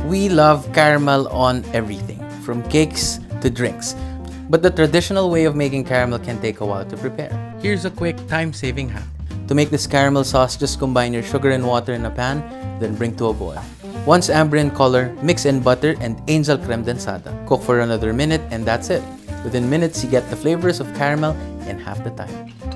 We love caramel on everything, from cakes to drinks. But the traditional way of making caramel can take a while to prepare. Here's a quick time-saving hack. To make this caramel sauce, just combine your sugar and water in a pan, then bring to a boil. Once amber in color, mix in butter and angel Kremdensada. Cook for another minute and that's it. Within minutes, you get the flavors of caramel in half the time.